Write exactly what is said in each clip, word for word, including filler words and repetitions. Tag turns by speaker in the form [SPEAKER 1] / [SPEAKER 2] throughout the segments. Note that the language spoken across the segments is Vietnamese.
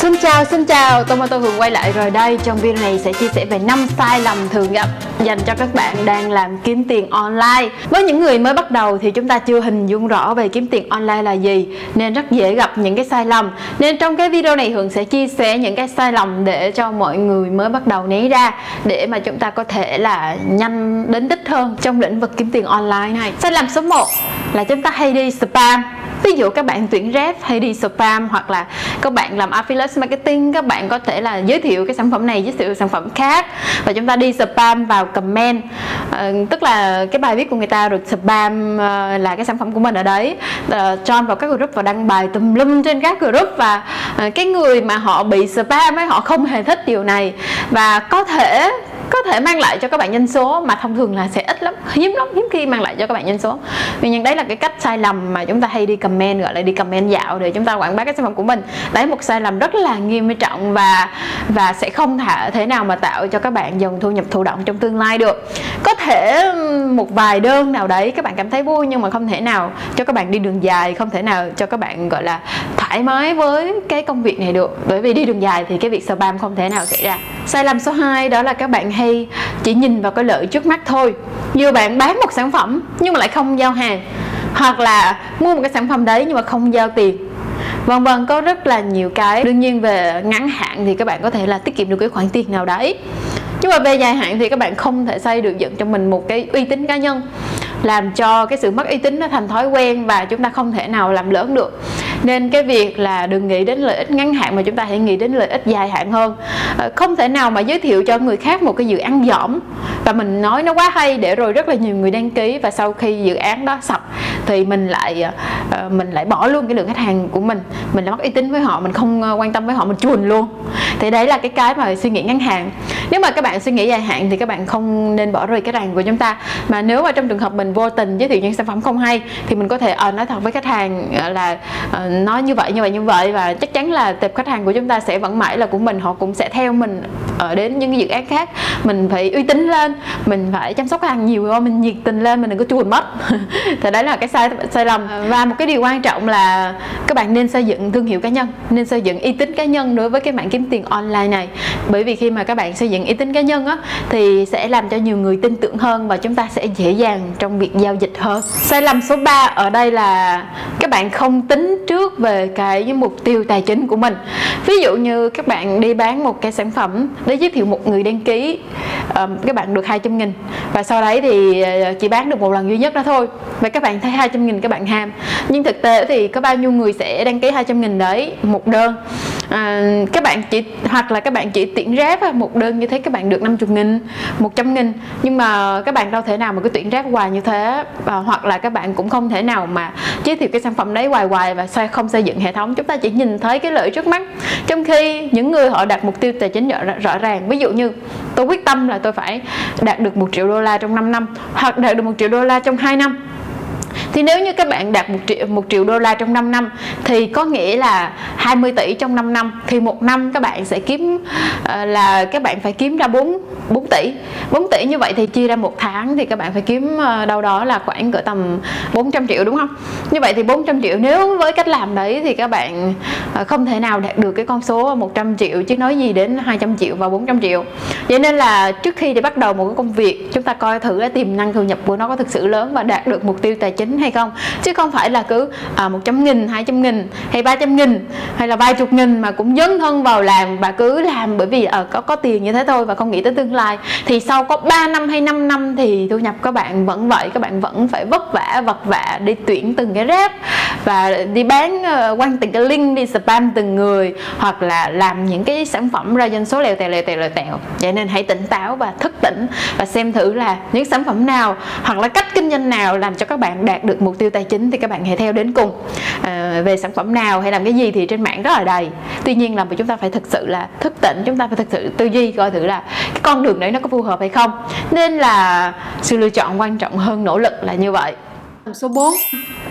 [SPEAKER 1] Xin chào, xin chào, tôi Tô Hường quay lại rồi đây. Trong video này sẽ chia sẻ về năm sai lầm thường gặp dành cho các bạn đang làm kiếm tiền online. Với những người mới bắt đầu thì chúng ta chưa hình dung rõ về kiếm tiền online là gì, nên rất dễ gặp những cái sai lầm. Nên trong cái video này Hường sẽ chia sẻ những cái sai lầm để cho mọi người mới bắt đầu né ra, để mà chúng ta có thể là nhanh đến đích hơn trong lĩnh vực kiếm tiền online này. Sai lầm số một là chúng ta hay đi spam. Ví dụ các bạn tuyển rep hay đi spam, hoặc là các bạn làm affiliate marketing, các bạn có thể là giới thiệu cái sản phẩm này, giới thiệu sản phẩm khác, và chúng ta đi spam vào comment, à, tức là cái bài viết của người ta được spam à, là cái sản phẩm của mình ở đấy, à, join vào các group và đăng bài tùm lum trên các group, và à, cái người mà họ bị spam ấy, họ không hề thích điều này, và có thể có thể mang lại cho các bạn doanh số mà thông thường là sẽ ít lắm, hiếm lắm, hiếm khi mang lại cho các bạn doanh số. Vì nhưng đấy là cái cách sai lầm mà chúng ta hay đi comment, gọi là đi comment dạo để chúng ta quảng bá cái sản phẩm của mình. Đấy, một sai lầm rất là nghiêm trọng và và sẽ không thể, thể nào mà tạo cho các bạn dòng thu nhập thụ động trong tương lai được. Có thể một vài đơn nào đấy các bạn cảm thấy vui, nhưng mà không thể nào cho các bạn đi đường dài, không thể nào cho các bạn gọi là thoải mái với cái công việc này được. Bởi vì đi đường dài thì cái việc spam không thể nào xảy ra. Sai lầm số hai đó là các bạn hay chỉ nhìn vào cái lợi trước mắt thôi. Nhiều bạn bán một sản phẩm nhưng mà lại không giao hàng, hoặc là mua một cái sản phẩm đấy nhưng mà không giao tiền, vân vân. Có rất là nhiều cái. Đương nhiên về ngắn hạn thì các bạn có thể là tiết kiệm được cái khoản tiền nào đấy, nhưng mà về dài hạn thì các bạn không thể xây được dựng cho mình một cái uy tín cá nhân, làm cho cái sự mất uy tín nó thành thói quen và chúng ta không thể nào làm lớn được. Nên cái việc là đừng nghĩ đến lợi ích ngắn hạn mà chúng ta hãy nghĩ đến lợi ích dài hạn hơn. Không thể nào mà giới thiệu cho người khác một cái dự án dỏm và mình nói nó quá hay để rồi rất là nhiều người đăng ký, và sau khi dự án đó sập thì mình lại mình lại bỏ luôn cái lượng khách hàng của mình, mình đã mất uy tín với họ, mình không quan tâm với họ, mình chuồn luôn. Thì đấy là cái cái mà suy nghĩ ngắn hạn. Nếu mà các bạn suy nghĩ dài hạn thì các bạn không nên bỏ rơi cái hàng của chúng ta. Mà nếu mà trong trường hợp mình vô tình giới thiệu những sản phẩm không hay thì mình có thể uh, nói thật với khách hàng là uh, nói như vậy như vậy như vậy, và chắc chắn là tệp khách hàng của chúng ta sẽ vẫn mãi là của mình, họ cũng sẽ theo mình ở đến những cái dự án khác. Mình phải uy tín lên, mình phải chăm sóc khách hàng nhiều hơn, mình nhiệt tình lên, mình đừng có chuồn mất. Thì đấy là cái sai sai lầm. Và một cái điều quan trọng là các bạn nên xây dựng thương hiệu cá nhân, nên xây dựng uy tín cá nhân đối với cái mảng kiếm tiền online này. Bởi vì khi mà các bạn xây dựng uy tín cá nhân á thì sẽ làm cho nhiều người tin tưởng hơn, và chúng ta sẽ dễ dàng trong việc giao dịch hơn. Sai lầm số ba ở đây là các bạn không tính trước về cái mục tiêu tài chính của mình. Ví dụ như các bạn đi bán một cái sản phẩm để giới thiệu một người đăng ký, um, các bạn được hai trăm nghìn, và sau đấy thì chỉ bán được một lần duy nhất đó thôi, và các bạn thấy hai trăm nghìn các bạn ham. Nhưng thực tế thì có bao nhiêu người sẽ đăng ký hai trăm nghìn đấy một đơn. À, các bạn chỉ hoặc là các bạn chỉ tuyển rep một đơn như thế các bạn được năm mươi nghìn, một trăm nghìn, nhưng mà các bạn đâu thể nào mà cứ tuyển rep hoài như thế. À, hoặc là các bạn cũng không thể nào mà giới thiệu cái sản phẩm đấy hoài hoài và không xây dựng hệ thống. Chúng ta chỉ nhìn thấy cái lợi trước mắt, trong khi những người họ đặt mục tiêu tài chính rõ, rõ ràng. Ví dụ như tôi quyết tâm là tôi phải đạt được một triệu đô la trong năm năm, hoặc đạt được một triệu đô la trong hai năm. Thì nếu như các bạn đạt một triệu, một triệu đô la trong năm năm thì có nghĩa là hai mươi tỷ trong năm năm, thì một năm các bạn sẽ kiếm uh, là các bạn phải kiếm ra bốn tỷ. bốn tỷ như vậy thì chia ra một tháng thì các bạn phải kiếm uh, đâu đó là khoảng cỡ tầm bốn trăm triệu, đúng không? Như vậy thì bốn trăm triệu, nếu với cách làm đấy thì các bạn uh, không thể nào đạt được cái con số một trăm triệu, chứ nói gì đến hai trăm triệu và bốn trăm triệu. Vậy nên là trước khi để bắt đầu một cái công việc, chúng ta coi thử cái tiềm năng thu nhập của nó có thực sự lớn và đạt được mục tiêu tài chính hay không, chứ không phải là cứ à, một trăm nghìn, hai trăm nghìn hay ba trăm nghìn hay là vài chục nghìn mà cũng dấn thân vào làm và cứ làm bởi vì à, có có tiền như thế thôi và không nghĩ tới tương lai. Thì sau có ba năm hay năm năm thì thu nhập các bạn vẫn vậy, các bạn vẫn phải vất vả vật vả đi tuyển từng cái rep và đi bán uh, quăng từng cái link, đi spam từng người, hoặc là làm những cái sản phẩm ra doanh số lèo tèo lèo tèo lèo tèo. Vậy nên hãy tỉnh táo và thức tỉnh và xem thử là những sản phẩm nào hoặc là cách kinh doanh nào làm cho các bạn đạt được mục tiêu tài chính thì các bạn hãy theo đến cùng. À, về sản phẩm nào hay làm cái gì thì trên mạng rất là đầy. Tuy nhiên là chúng ta phải thực sự là thức tỉnh, chúng ta phải thực sự tư duy coi thử là cái con đường đấy nó có phù hợp hay không. Nên là sự lựa chọn quan trọng hơn nỗ lực là như vậy. Số bốn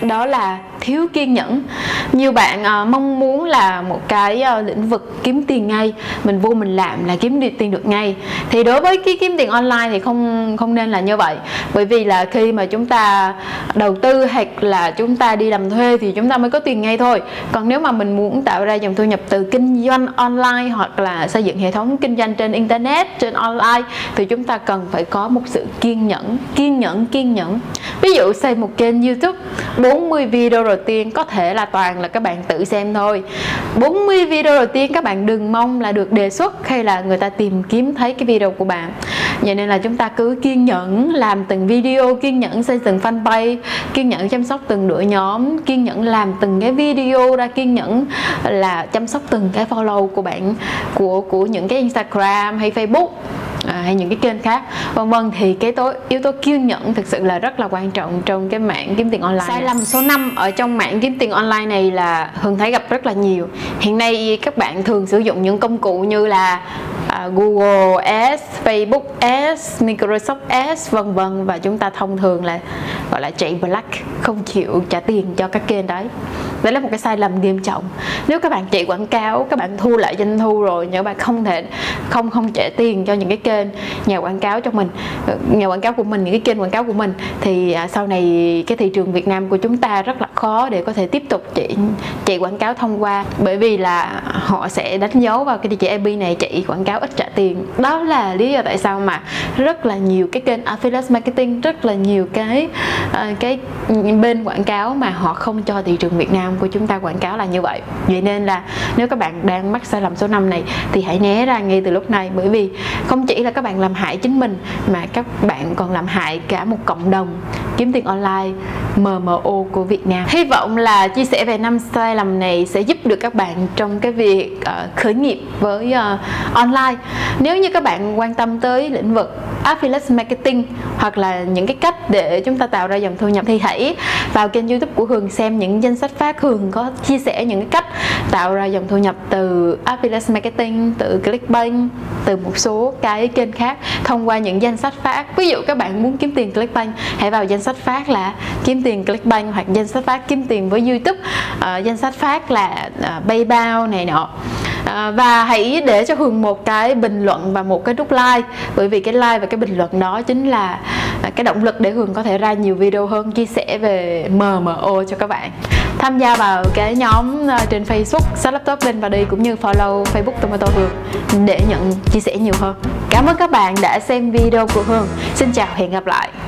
[SPEAKER 1] đó là thiếu kiên nhẫn. Nhiều bạn uh, mong muốn là một cái uh, lĩnh vực kiếm tiền ngay, mình vô mình làm là kiếm được tiền được ngay. Thì đối với cái kiếm tiền online thì không không nên là như vậy. Bởi vì là khi mà chúng ta đầu tư hoặc là chúng ta đi làm thuê thì chúng ta mới có tiền ngay thôi. Còn nếu mà mình muốn tạo ra dòng thu nhập từ kinh doanh online hoặc là xây dựng hệ thống kinh doanh trên internet, trên online, thì chúng ta cần phải có một sự kiên nhẫn, kiên nhẫn, kiên nhẫn. Ví dụ xây một kênh YouTube, bốn mươi video đầu tiên có thể là toàn là các bạn tự xem thôi. bốn mươi video đầu tiên các bạn đừng mong là được đề xuất hay là người ta tìm kiếm thấy cái video của bạn. Vậy nên là chúng ta cứ kiên nhẫn làm từng video, kiên nhẫn xây dựng fanpage, kiên nhẫn chăm sóc từng đội nhóm, kiên nhẫn làm từng cái video ra, kiên nhẫn là chăm sóc từng cái follow của bạn, của của những cái Instagram hay Facebook, À, hay những cái kênh khác vân vân. Thì cái tố, yếu tố kiên nhẫn thực sự là rất là quan trọng trong cái mảng kiếm tiền online. Sai lầm số năm ở trong mảng kiếm tiền online này là Hường thấy gặp rất là nhiều. Hiện nay các bạn thường sử dụng những công cụ như là à, Google Ads, Facebook Ads, Microsoft Ads vân vân, và chúng ta thông thường là gọi là chạy black, không chịu trả tiền cho các kênh đấy. Đấy là một cái sai lầm nghiêm trọng. Nếu các bạn chạy quảng cáo, các bạn thu lại doanh thu rồi, nhưng các bạn không thể không không trả tiền cho những cái kênh nhà quảng cáo cho mình, nhà quảng cáo của mình, những cái kênh quảng cáo của mình, thì à, sau này cái thị trường Việt Nam của chúng ta rất là khó để có thể tiếp tục chạy chạy quảng cáo thông qua, bởi vì là họ sẽ đánh dấu vào cái địa chỉ i pê này, chạy quảng cáo ít trả tiền. Đó là lý do tại sao mà rất là nhiều cái kênh affiliate marketing, rất là nhiều cái uh, cái bên quảng cáo mà họ không cho thị trường Việt Nam của chúng ta quảng cáo là như vậy. Vậy nên là nếu các bạn đang mắc sai lầm số năm này thì hãy né ra ngay từ lúc này, bởi vì không chỉ là các bạn làm hại chính mình mà các bạn còn làm hại cả một cộng đồng kiếm tiền online M M O của Việt Nam. Hy vọng là chia sẻ về năm sai lầm này sẽ giúp được các bạn trong cái việc uh, khởi nghiệp với uh, online. Nếu như các bạn quan tâm tới lĩnh vực affiliate marketing hoặc là những cái cách để chúng ta tạo ra dòng thu nhập thì hãy vào kênh YouTube của Hường xem những danh sách phát. Hường có chia sẻ những cái cách tạo ra dòng thu nhập từ affiliate marketing, từ Clickbank, từ một số cái kênh khác thông qua những danh sách phát. Ví dụ các bạn muốn kiếm tiền Clickbank, hãy vào danh sách phát là kiếm tiền Clickbank, hoặc danh sách phát kiếm tiền với YouTube, uh, danh sách phát là uh, PayPal này nọ. À, và hãy để cho Hường một cái bình luận và một cái nút like, bởi vì cái like và cái bình luận đó chính là cái động lực để Hường có thể ra nhiều video hơn, chia sẻ về M M O cho các bạn. Tham gia vào cái nhóm trên Facebook Start Laptop lên và đi, cũng như follow Facebook Tomato Hường để nhận chia sẻ nhiều hơn. Cảm ơn các bạn đã xem video của Hường. Xin chào, hẹn gặp lại.